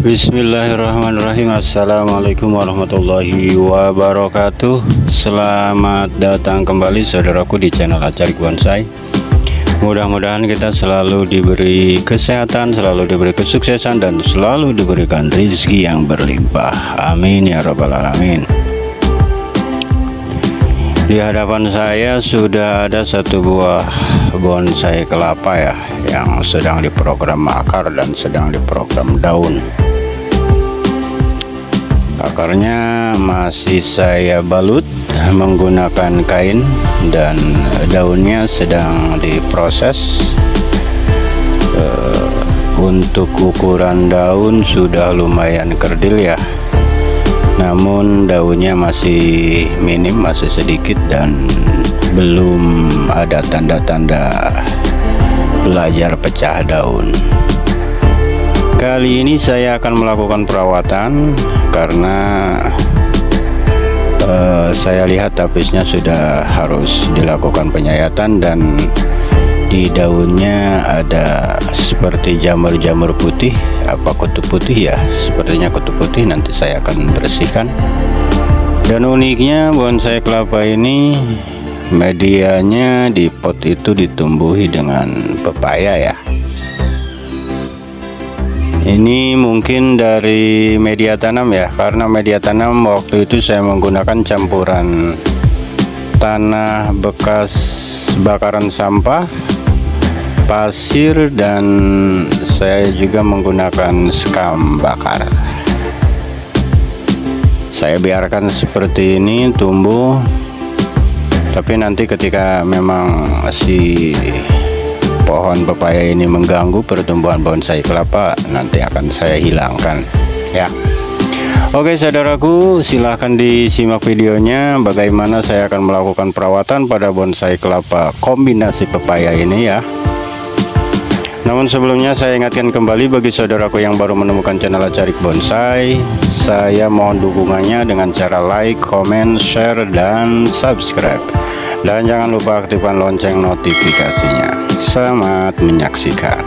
Bismillahirrahmanirrahim. Assalamualaikum warahmatullahi wabarakatuh. Selamat datang kembali saudaraku di channel Acarik Bonsai. Mudah-mudahan kita selalu diberi kesehatan, selalu diberi kesuksesan, dan selalu diberikan rezeki yang berlimpah. Amin ya rabbal alamin. Di hadapan saya sudah ada satu buah bonsai kelapa ya, yang sedang diprogram akar dan sedang diprogram daun. Akarnya masih saya balut menggunakan kain dan daunnya sedang diproses. Untuk ukuran daun sudah lumayan kerdil ya, namun daunnya masih minim, masih sedikit, dan belum ada tanda-tanda belajar pecah daun. Kali ini saya akan melakukan perawatan karena saya lihat tapisnya sudah harus dilakukan penyayatan, dan di daunnya ada seperti jamur-jamur putih, apa kutu putih ya, sepertinya kutu putih. Nanti saya akan bersihkan. Dan uniknya bonsai kelapa ini medianya di pot itu ditumbuhi dengan pepaya ya. Ini mungkin dari media tanam ya, karena media tanam waktu itu saya menggunakan campuran tanah bekas bakaran sampah, pasir, dan saya juga menggunakan sekam bakar. Saya biarkan seperti ini tumbuh, tapi nanti ketika memang si pohon pepaya ini mengganggu pertumbuhan bonsai kelapa, nanti akan saya hilangkan ya. Oke saudaraku, silahkan disimak videonya bagaimana saya akan melakukan perawatan pada bonsai kelapa kombinasi pepaya ini ya. Namun sebelumnya saya ingatkan kembali bagi saudaraku yang baru menemukan channel Acarik Bonsai, saya mohon dukungannya dengan cara like, comment, share, dan subscribe. Dan jangan lupa aktifkan lonceng notifikasinya. Selamat menyaksikan.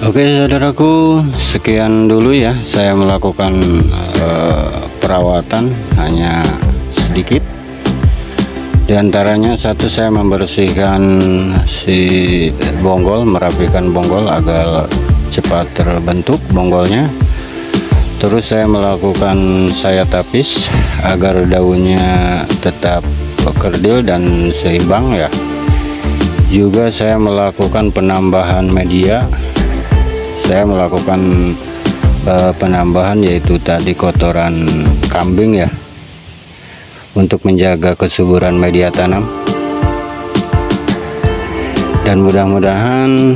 Oke saudaraku, sekian dulu ya saya melakukan perawatan hanya sedikit. Di antaranya satu, saya membersihkan si bonggol, merapikan bonggol agar cepat terbentuk bonggolnya. Terus saya melakukan saya tapis agar daunnya tetap kerdil dan seimbang ya. Juga saya melakukan penambahan media. Saya melakukan penambahan yaitu tadi kotoran kambing ya, untuk menjaga kesuburan media tanam. Dan mudah-mudahan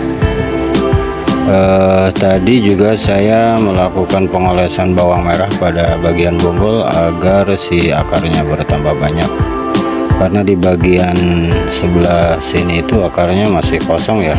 tadi juga saya melakukan pengolesan bawang merah pada bagian bonggol agar si akarnya bertambah banyak, karena di bagian sebelah sini itu akarnya masih kosong ya,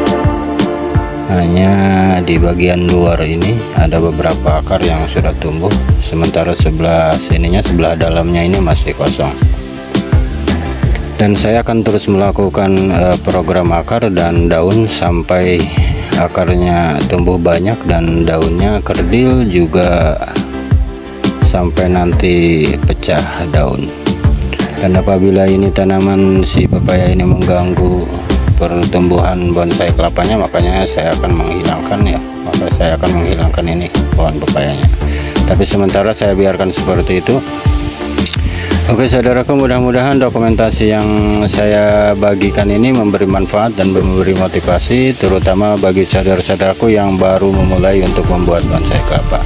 hanya di bagian luar ini ada beberapa akar yang sudah tumbuh, sementara sebelah sininya, sebelah dalamnya ini masih kosong. Dan saya akan terus melakukan program akar dan daun sampai akarnya tumbuh banyak dan daunnya kerdil, juga sampai nanti pecah daun. Dan apabila ini tanaman si pepaya ini mengganggu pertumbuhan bonsai kelapanya, makanya saya akan menghilangkan ya, maka saya akan menghilangkan ini pohon pepayanya. Tapi sementara saya biarkan seperti itu. Oke saudaraku, mudah-mudahan dokumentasi yang saya bagikan ini memberi manfaat dan memberi motivasi, terutama bagi saudara-saudaraku yang baru memulai untuk membuat bonsai kelapa.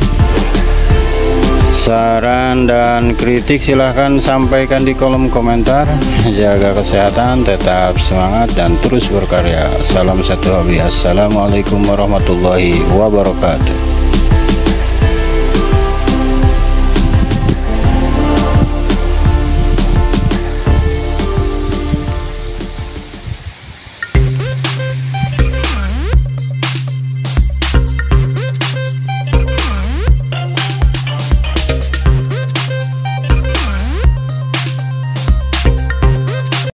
Saran dan kritik silahkan sampaikan di kolom komentar. Jaga kesehatan, tetap semangat dan terus berkarya. Salam satu hobi. Assalamualaikum warahmatullahi wabarakatuh.